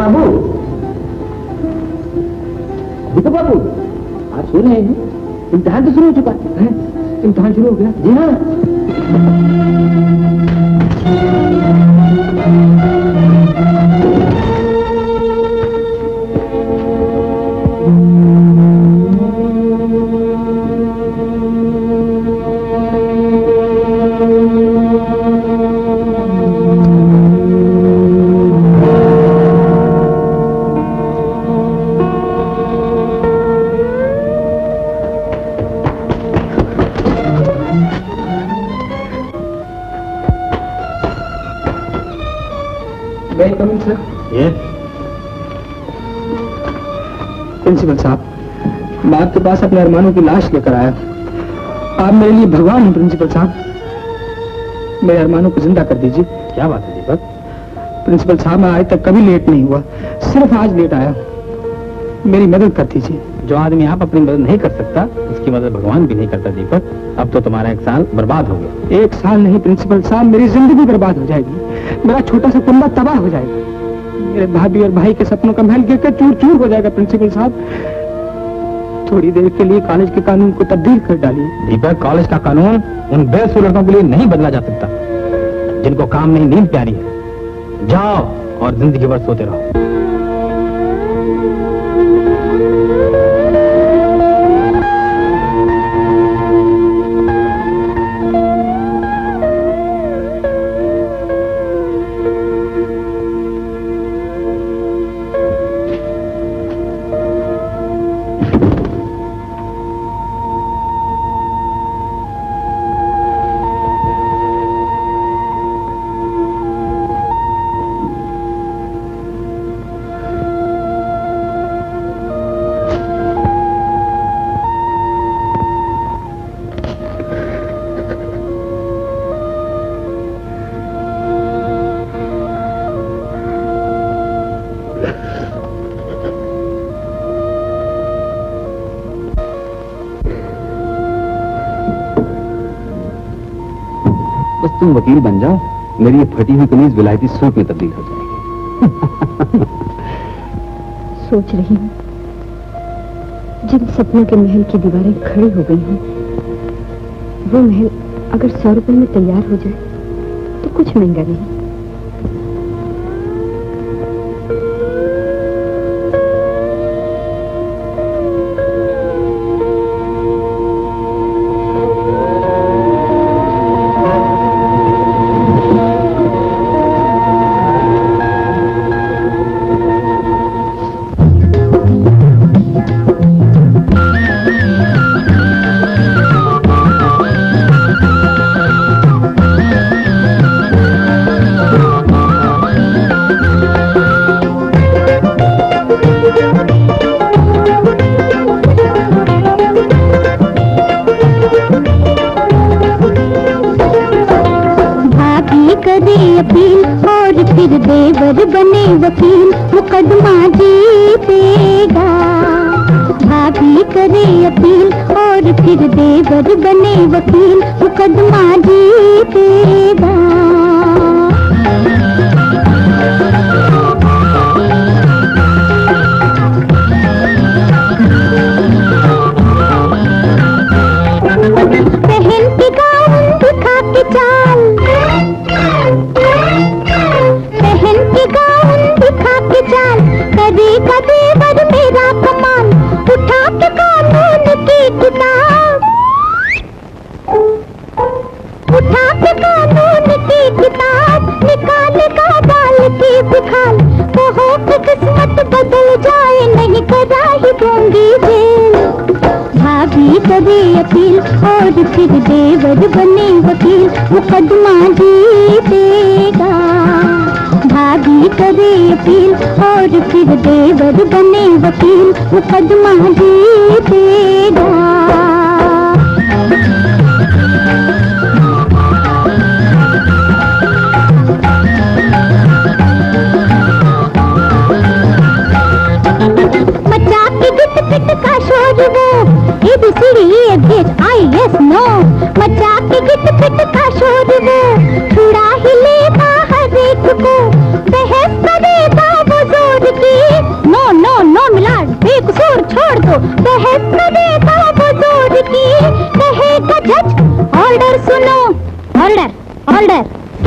बाबू, दीपक बाबू, आप सो रहे हैं? इम्तिहान तो शुरू हो चुका है। इम्तिहान शुरू हो गया? जी हाँ। प्रिंसिपल साहब, मैं आपके पास अपने अरमानों की लाश लेकर आया। आप मेरे लिए भगवान हैं प्रिंसिपल साहब, मेरे अरमानों को जिंदा कर दीजिए। क्या बात है दीपक? प्रिंसिपल साहब, मैं आज तक कभी लेट नहीं हुआ, सिर्फ आज लेट आया। मेरी मदद कर दीजिए। जो आदमी आप अपनी मदद नहीं कर सकता, उसकी मदद भगवान भी नहीं करता दीपक। अब तो तुम्हारा 1 साल बर्बाद हो गया। 1 साल नहीं प्रिंसिपल साहब, मेरी जिंदगी बर्बाद हो जाएगी। मेरा छोटा सा कुंबा तबाह हो जाएगा। मेरे भाभी और भाई के सपनों का महल गिरकर चूर चूर हो जाएगा। प्रिंसिपल साहब, थोड़ी देर के लिए कॉलेज के कानून को तब्दील कर डालिए। दीपक, कॉलेज का कानून उन बेसूरतों के लिए नहीं बदला जा सकता जिनको काम नहीं, नींद प्यारी है। जाओ और जिंदगी भर सोते रहो। तुम वकील बन जाओ, मेरी ये फटी हुई कमीज विलायती सूट में तब्दील हो जाएगी। सोच रही हूँ, जिन सपनों के महल की दीवारें खड़ी हो गई हैं, वो महल अगर 100 रुपए में तैयार हो जाए तो कुछ महंगा नहीं। देवर बने वकील, मुकदमा जीतेगा। भाभी करे अपील और फिर देवर बने वकील, मुकदमा जीतेगा। पहन के गाउन दिखा के चाल, दिखा के चाल, करेगा देवर मेरा कमाल। उठा के कानून की किताब, उठा के कानून की किताब, निकालेगा डाल के बुखार। कहो कि किस्मत बदल जाए, नहीं करा ही दूंगी जेल। भाभी करे अपील और फिर देवर बने वकील, मुकदमा जीतेगा। भाभी करे अपील और फिर देवर बने वकील, मुकदमा जीतेगा। मचा के गिट पिट का शोर वो, ABCD IS नो। मचा के गिट पिट का शोर वो, छुड़ा ही लेता हर एक को। बहस करेगा वो जोर के ऑर्डर।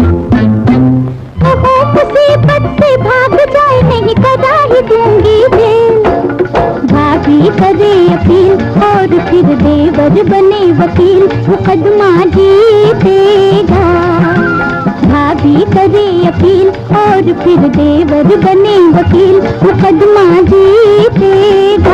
मुसीबत से भाग जाए नहीं कदा ही दूंगी जेल। भाभी करे अपील और फिर देवर बने वकील, मुकदमा जीतेगा। भाभी करे अपील और फिर देवर बने वकील, मुकदमा जीतेगा।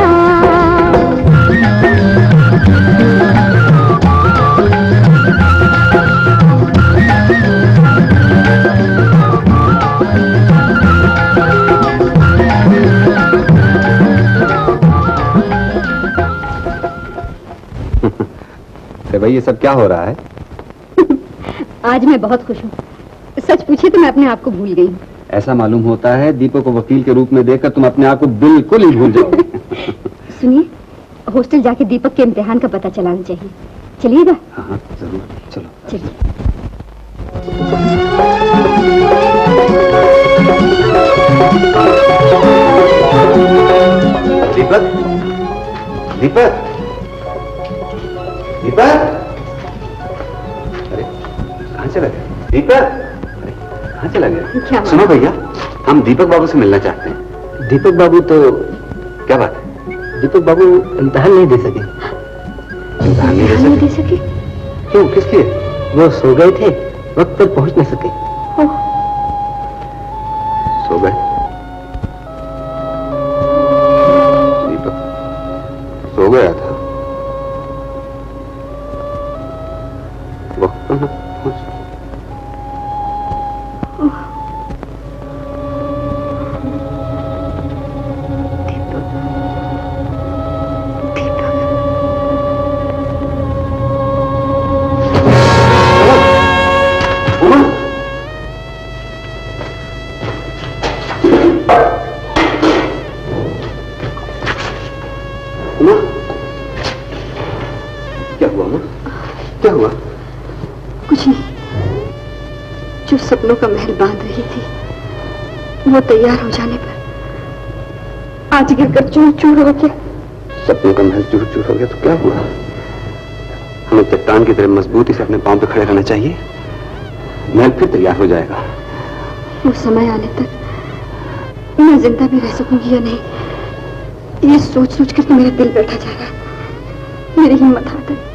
भाई ये सब क्या हो रहा है? आज मैं बहुत खुश हूँ। सच पूछे तो मैं अपने आप को भूल गई हूँ। ऐसा मालूम होता है दीपक को वकील के रूप में देखकर तुम अपने आप को बिल्कुल ही भूल जाओगे। सुनिए, हॉस्टल जाके दीपक के इम्तिहान का पता चलाना चाहिए। चलिएगा? हाँ जरूर, चलो चलिए। दीपक, दीपक, दीपक, अरे कहाँ चला गया? दीपक, अरे कहाँ चला गया? सुनो भैया, हम दीपक बाबू से मिलना चाहते हैं। दीपक बाबू तो क्या बात है? दीपक बाबू इम्तिहान नहीं दे सके। इम्तिहान नहीं दे सके? क्यों, किस लिए? वो सो गए थे, वक्त पर पहुंच न सके। सो गए? दीपक सो गया था, वक्त पर न पहुंच। क्या हुआ मां? क्या हुआ? कुछ नहीं। जो सपनों का महल बांध रही थी वो तैयार हो जाने पर आज गिरकर चूर चूर हो गया। सपनों का महल चूर चूर हो गया तो क्या हुआ? हमें चट्टान की तरह मजबूती से अपने पांव पे खड़े रहना चाहिए, महल फिर तैयार हो जाएगा। वो समय आने तक मैं जिंदा भी रह सकूंगी या नहीं, ये सोच सोच कर तो मेरा दिल बैठा जा रहा है, मेरी हिम्मत हार गई।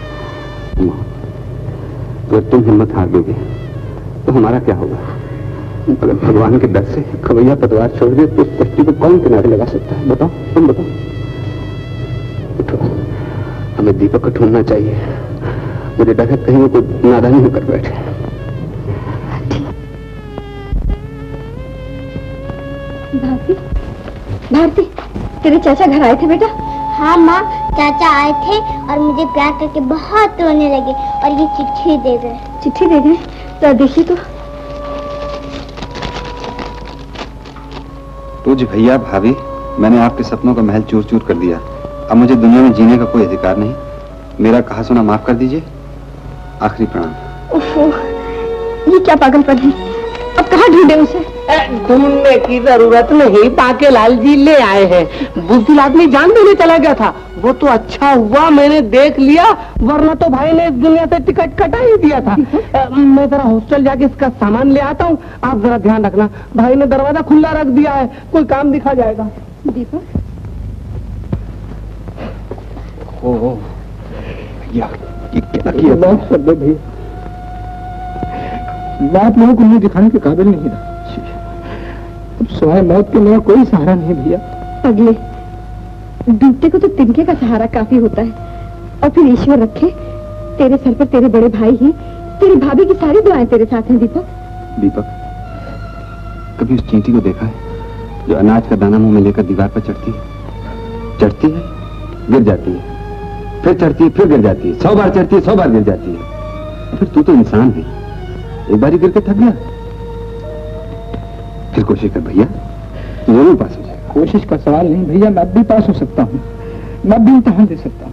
अगर तुम हिम्मत हार दोगे तो हमारा क्या होगा? अगर भगवान के डर से खवैया पतवार छोड़ दे तो उस कश्ती को कौन किनारे लगा सकता है? बताओ, तुम बताओ। उठो, हमें दीपक को ढूंढना चाहिए। मुझे डर है कहीं वो कोई नादानी होकर बैठे। भारती, भारती, तेरे चाचा घर आए थे बेटा? हाँ माँ, चाचा आए थे और मुझे प्यार करके बहुत रोने लगे और ये चिट्ठी दे गए। चिट्ठी दे गए? तो देखिए तो। तुझ भैया भाभी, मैंने आपके सपनों का महल चूर चूर कर दिया। अब मुझे दुनिया में जीने का कोई अधिकार नहीं। मेरा कहा सुना माफ कर दीजिए। आखिरी प्रणाम। ओफो, ये क्या पागलपन है? अब कहाँ ढूंढे उसे? ढूंढने की जरूरत नहीं, पाके लाल जी ले आए हैं। बुज़दिल आदमी जान देने चला गया था। वो तो अच्छा हुआ मैंने देख लिया, वरना तो भाई ने इस दुनिया से टिकट कटा ही दिया था। मैं जरा हॉस्टल जाके इसका सामान ले आता हूँ, आप जरा ध्यान रखना। भाई ने दरवाजा खुला रख दिया है, कोई काम दिखा जाएगा। दीपक, भैया ये क्या किया? माफ कर दो भैया, मैं आप लोगों को मुंह दिखाने के काबिल नहीं रहा। अब सिवाय मौत के मेरा कोई सहारा नहीं भैया। अगले डूबते को तो तिनके का सहारा काफी होता है, और फिर ईश्वर रखे तेरे सर पर तेरे बड़े भाई ही, तेरी भाभी की सारी दुआएं तेरे साथ हैं। दीपक, दीपक, कभी उस चींटी को देखा है जो अनाज का दाना मुंह में लेकर दीवार पर चढ़ती है? चढ़ती है, गिर जाती है, फिर चढ़ती है, फिर गिर जाती है, 100 बार चढ़ती है, 100 बार गिर जाती है। फिर तू तो इंसान है, एक बार ही गिर के थक गया। फिर कोशिश कर भैया, जरूर पास हो जाएगा। कोशिश का सवाल नहीं भैया, मैं अब भी पास हो सकता हूँ, मैं भी इम्तिहान दे सकता हूँ,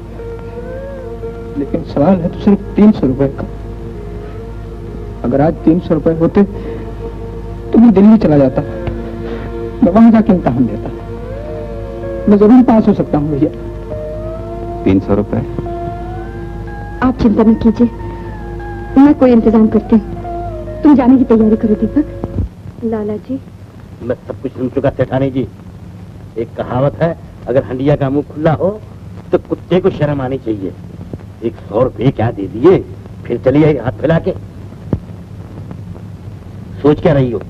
लेकिन सवाल है तो सिर्फ 300 रुपए का। अगर आज 300 रुपए होते तो मैं दिल्ली चला जाता, मैं वहां जाके इम्तिहान देता, मैं जरूर पास हो सकता हूँ भैया। 300 रुपए? आप चिंता न कीजिए, मैं कोई इंतजाम करती हूँ, तुम जाने की तैयारी करो दीपक। लाला जी, मैं सब कुछ सुन चुका सेठानी जी। एक कहावत है, अगर हंडिया का मुंह खुला हो तो कुत्ते को शर्म आनी चाहिए। 100 रुपये क्या दे दिए, फिर चली आई हाथ फैला के। सोच क्या रही हो?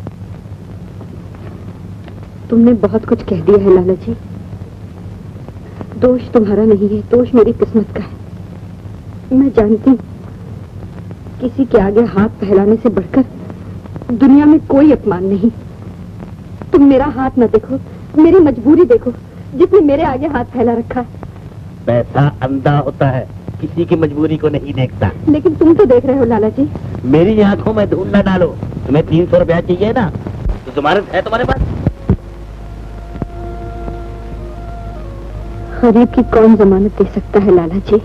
तुमने बहुत कुछ कह दिया है लाला जी। दोष तुम्हारा नहीं है, दोष मेरी किस्मत का है। मैं जानती हूँ किसी के आगे हाथ फैलाने से बढ़कर दुनिया में कोई अपमान नहीं। तुम मेरा हाथ न देखो, मेरी मजबूरी देखो, जिसने मेरे आगे हाथ फैला रखा है। पैसा अंधा होता है, किसी की मजबूरी को नहीं देखता। लेकिन तुम तो देख रहे हो लाला जी। मेरी आंखों में धूल न डालो। तुम्हें 300 रुपया चाहिए ना, तो तुम्हारे है तुम्हारे पास। गरीब की कौन जमानत दे सकता है लाला जी?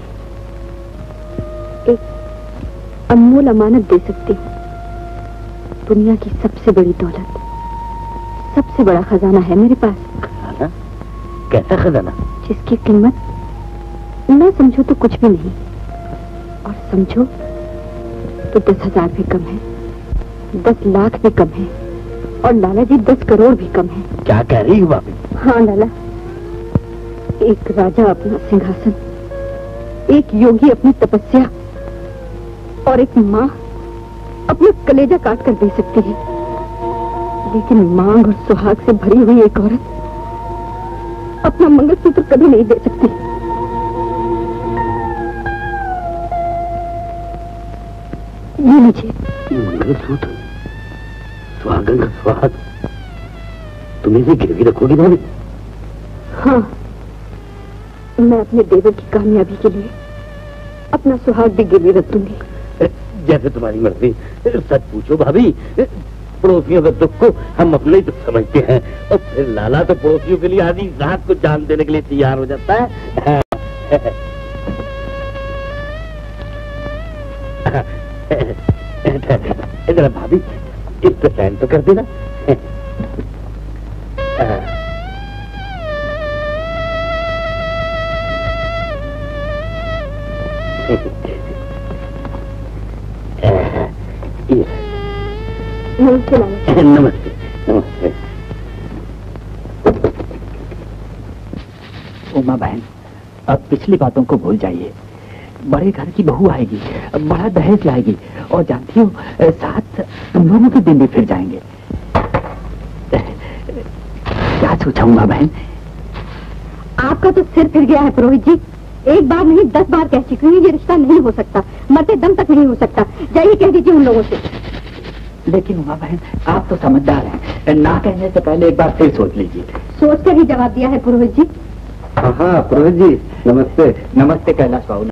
एक अनमोल अमानत दे सकती हूँ। दुनिया की सबसे बड़ी दौलत, सबसे बड़ा खजाना है मेरे पास। खजाना? कैसा खजाना? जिसकी कीमत न समझो तो कुछ भी नहीं, और समझो तो 10,000 भी कम है, 10 लाख भी कम है, और लाला जी 10 करोड़ भी कम है। क्या कह रही हो भाभी? हाँ लाला, एक राजा अपना सिंहासन, एक योगी अपनी तपस्या, और एक माँ अपना कलेजा काट कर दे सकती है। लेकिन मांग और सुहाग से भरी हुई एक औरत अपना मंगलसूत्र कभी नहीं दे सकती। ये लीजिए। मंगलसूत्र, सुहागन का सुहाग, तुम इसे गिरवी रखोगी भाभी? हाँ, मैं अपने देवर की कामयाबी के लिए अपना सुहाग भी गिरवी रख दूंगी। जैसे तुम्हारी मर्जी। सच पूछो भाभी, पड़ोसियों के दुख को हम अपने ही दुख समझते हैं, और फिर लाला तो पड़ोसियों के लिए आधी रात को जान देने के लिए तैयार हो जाता है। इधर भाभी, इस पे साइन तो कर देना। नमस्ते लाला। नमस्ते नमस्ते। उमा बहन, अब पिछली बातों को भूल जाइए। बड़े घर की बहू आएगी, बड़ा दहेज लाएगी, और जानती हो साथ तुम लोगों के दिन भी फिर जाएंगे। क्या सोचा उमा बहन? आपका तो सिर फिर गया है पुरोहित जी। एक बार नहीं 10 बार कह चुकी हूँ, ये रिश्ता नहीं हो सकता, मरते दम तक नहीं हो सकता। जाइए कह दीजिए उन लोगों से। लेकिन उमा बहन, आप तो समझदार हैं, ना कहने से पहले एक बार फिर सोच लीजिए। सोचकर ही जवाब दिया है पुरोहित जी। हाँ पुरोहित जी, नमस्ते। नमस्ते कैलाश बाबू।